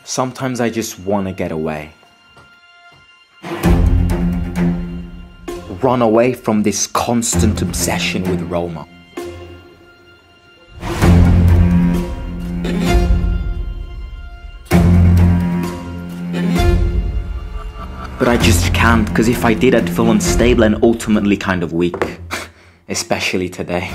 Sometimes I just want to get away. Run away from this constant obsession with Roma. But I just can't, because if I did, I'd feel unstable and ultimately kind of weak. Especially today.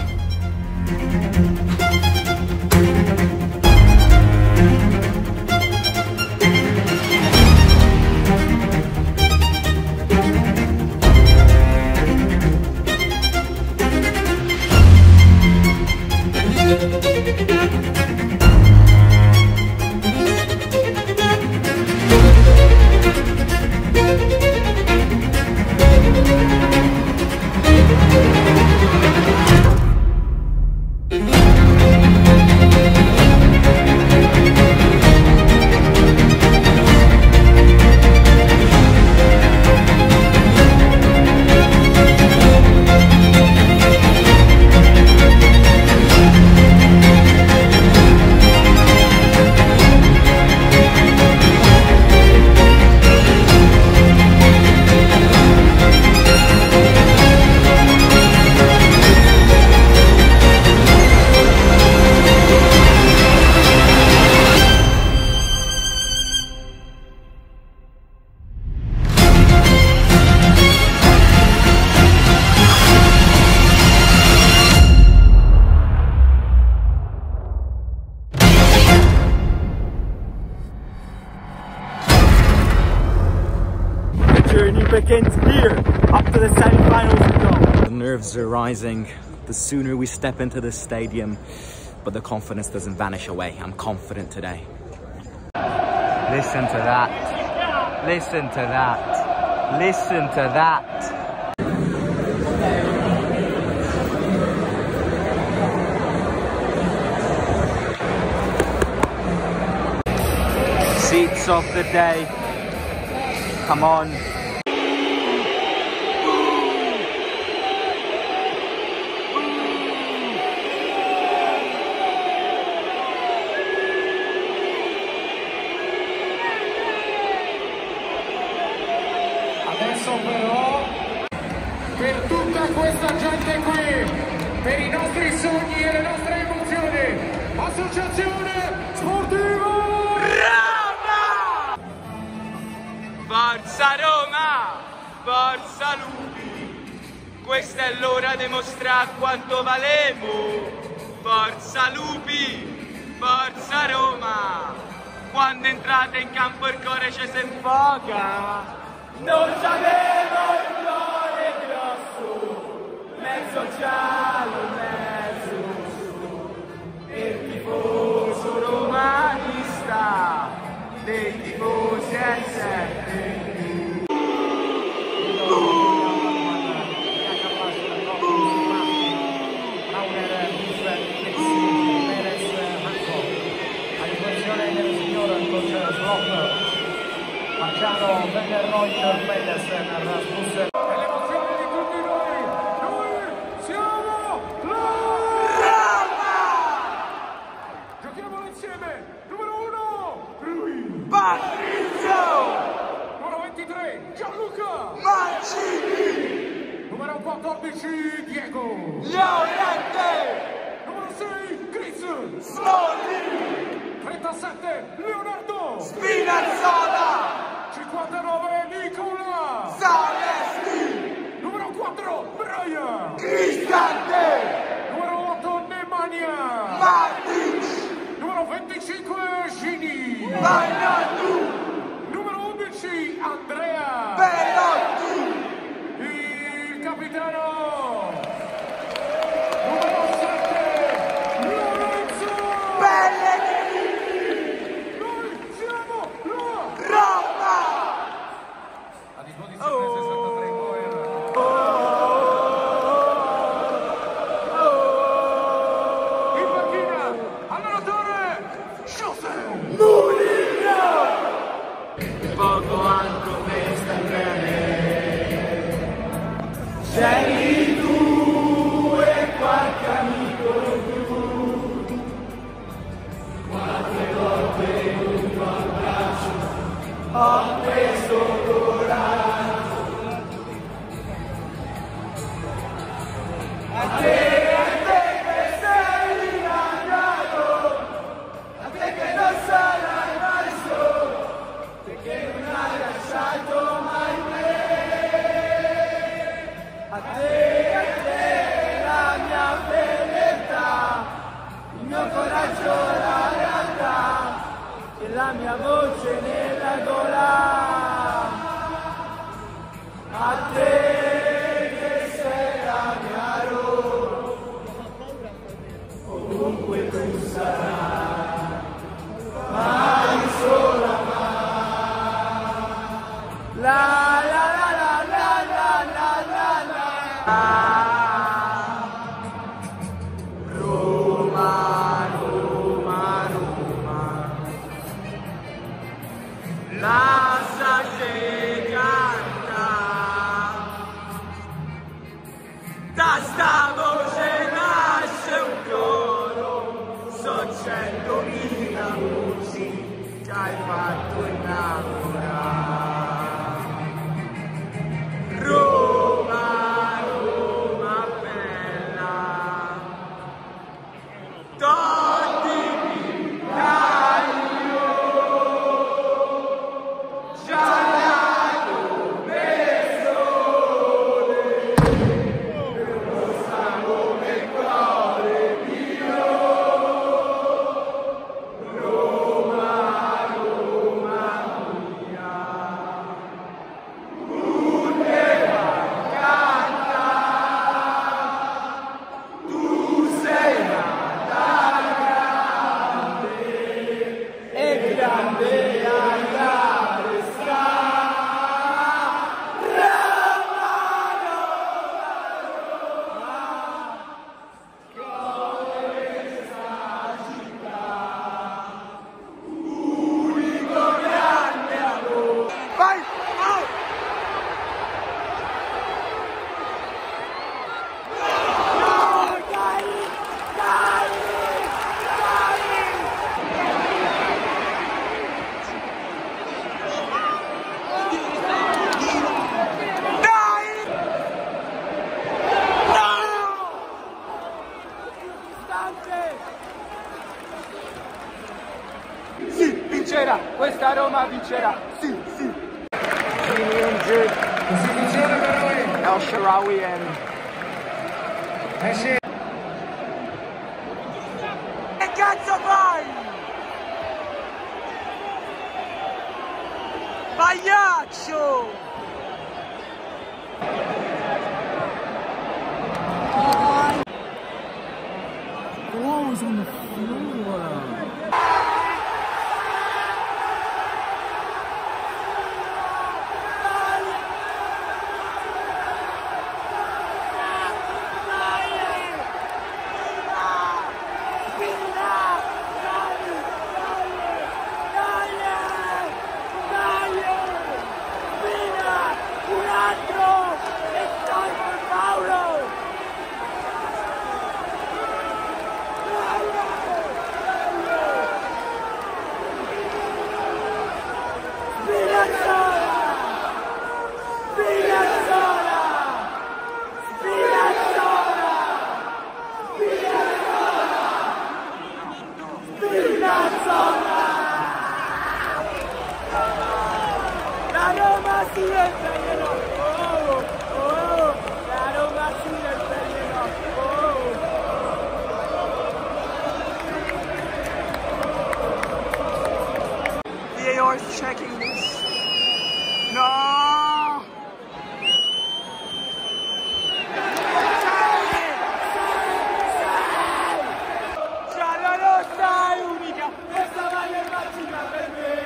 Journey begins here. Up to the semi-finals we go. The nerves are rising the sooner we step into the stadium, but the confidence doesn't vanish away. I'm confident today. Listen to that. Listen to that. Listen to that. Seats of the day. Come on. Adesso però, per tutta questa gente qui, per i nostri sogni e le nostre emozioni, Associazione Sportiva Roma! Forza Roma! Forza Lupi! Questa è l'ora di mostrare quanto valemo! Forza Lupi! Forza Roma! Quando entrate in campo il cuore ci si infoca! Non sapevo il cuore grosso, mezzo giallo, mezzo rosso, il tifoso romanista, dei tifosi è sempre più. Marciano, Bennerroy, Pedersen, Rasmussen. È l'emozione di tutti noi siamo la Roma! Giochiamolo insieme, numero 1, lui, Patrizio! numero 23, Gianluca, Mancini! numero 14, Diego, Llorente! numero 6, Chris, Smalling! 37, Leonardo, Spinazzola! 59, Nicola, Zaleschi! numero 4, Brian, Cristante! numero 8, Nemanja, Matic! numero 25, Gini, Vainaldum! numero 11, Andrea, Belotti! il capitano, numero 7, Lorenzo, Pellegrini! noi siamo la Roma! a disposizione 63 in panchina, allenatore, José Mourinho! Poco altro per la mia voce nella gola, a te che sei la mia Roma, ovunque tu sarai, mai sola mai. La la la la la la la la la. Roma, Roma, Roma, lasciate cantare, da sta voce nasce un coro, sono 100.000 voci che hai fatto innamorare. Roma, Roma bella, toglimi taglio, gialla come sole, rossa come il cuore mio. Roma, Roma mia, urleva, canta, tu sei nata grande e grande andare sta. Roma, Roma, Roma, questa città, unico grande amore. Vai! Oh! No, dai! Dai! Dai! No! Sì, vincerà! Questa Roma vincerà! Sì, sì! Così funziona per noi. El Shaarawy Sì. Che cazzo fai? Pagliaccio! Oh, he's on the floor. La Roma si ribellano! Oh, oh, la Roma si ribellano! Oh. VAR's checking this. No! Giallorossa è unica! Questa maglia è magica per me!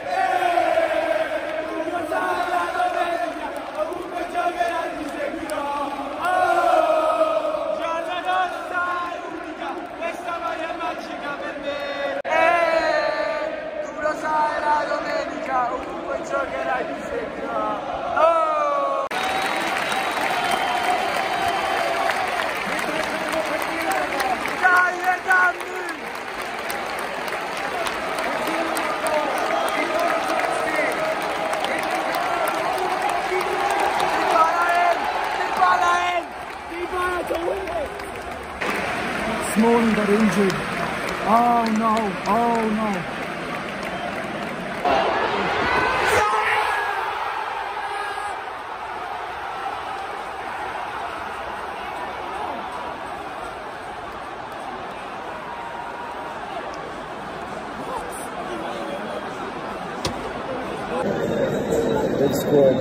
Ovunque giocherà ti seguirò. Oh, giallorossa è unica, questa maglia è magica per me. Tu lo sai la domenica, ovunque giocherai ti seguirò. Oh. Dai, dammi! Smalling got injured. Oh no, oh no. Good score.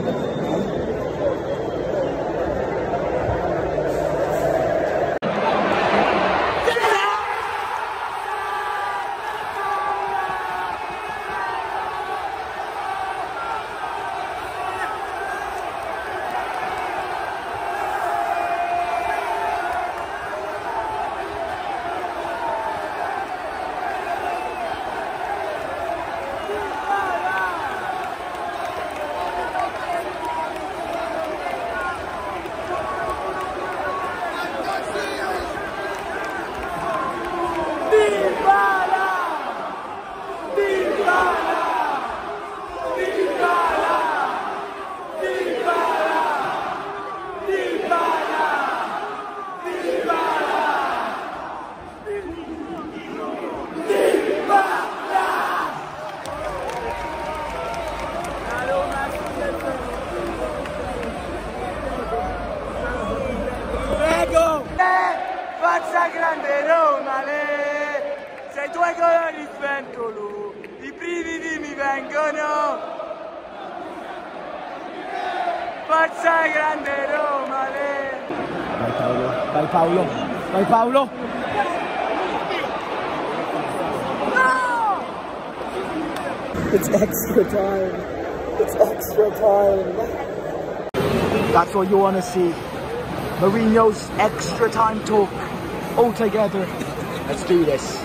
Forza grande Roma, se i tuoi colori svengono, i brividi mi vengono. Forza grande Roma, Vai Paolo, vai Paolo. No! It's extra time. It's extra time. That's what you want to see. Mourinho's extra time talk. All together. Let's do this.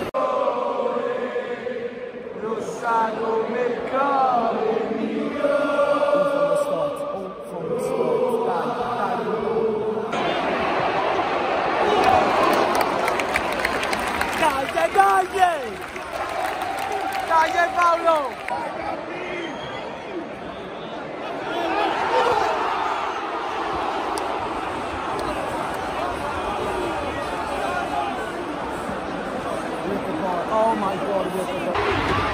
Dai Paolo! Oh my God, with the ball.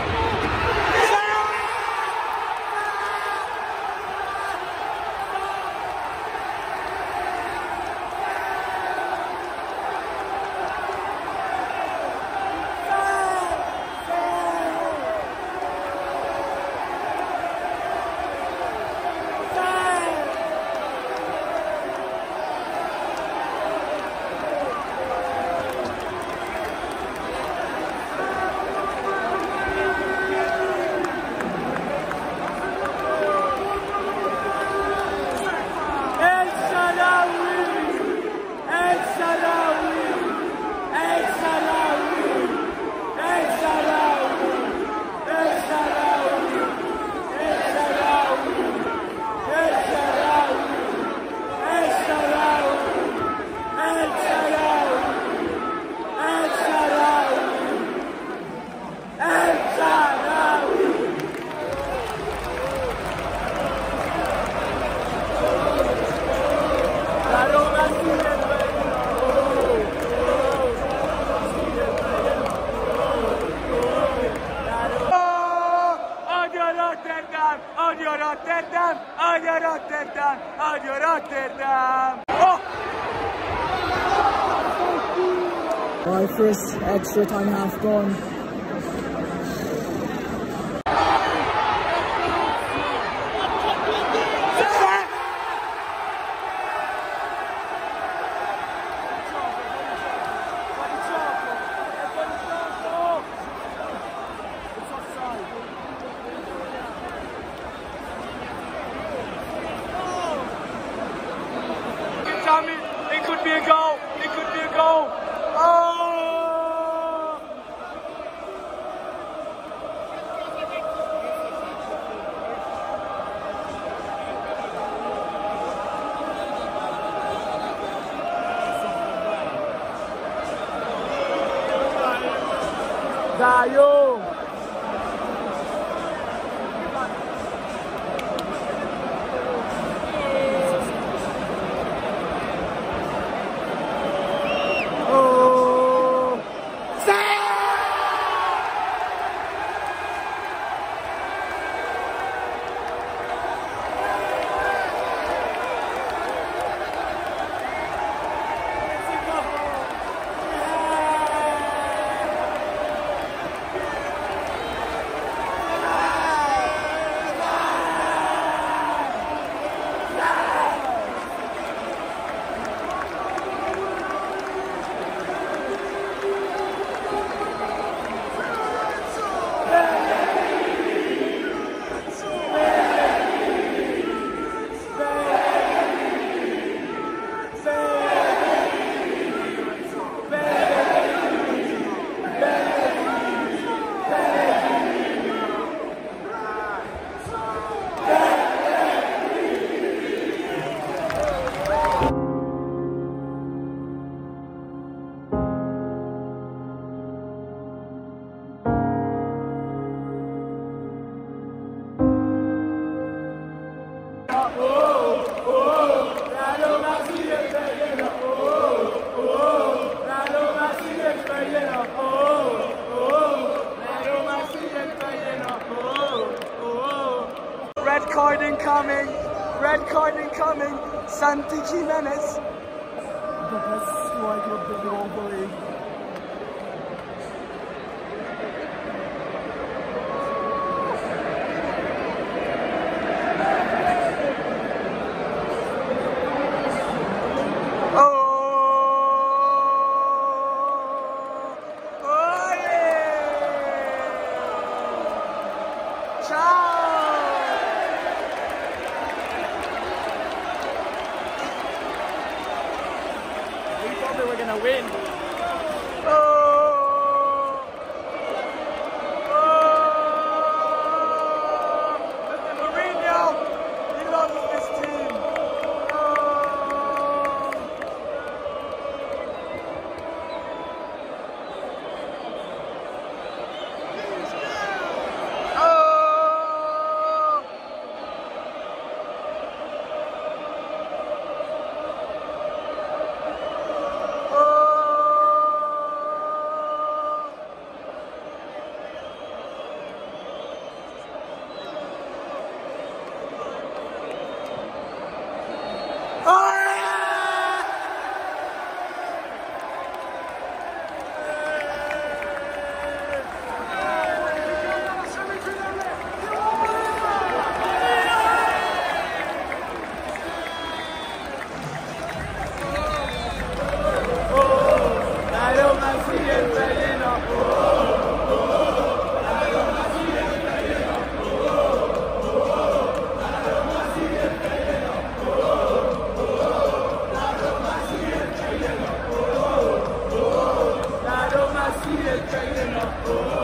Odio Rotterdam! Odio Rotterdam! Odio Rotterdam! Oh! My first extra time half gone. It could be a goal. It could be a goal. Oh! Dayo! card incoming. Red card incoming. Santi Jimenez. The best striker of the Europa League. We're gonna win. Mourinho, he loves this team. La Roma sigue trayendo.